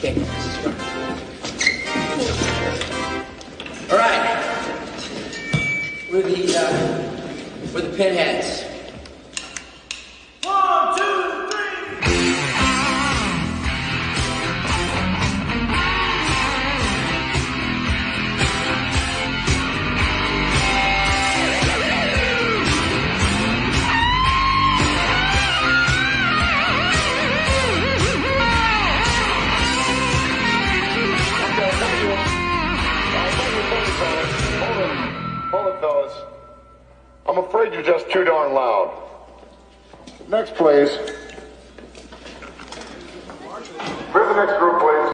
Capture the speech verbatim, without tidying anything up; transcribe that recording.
Okay, this is fun. All right. We're the, uh, we're the pinheads. One, two, three. Hold it, fellas. I'm afraid you're just too darn loud. Next, please. Where's the next group, please?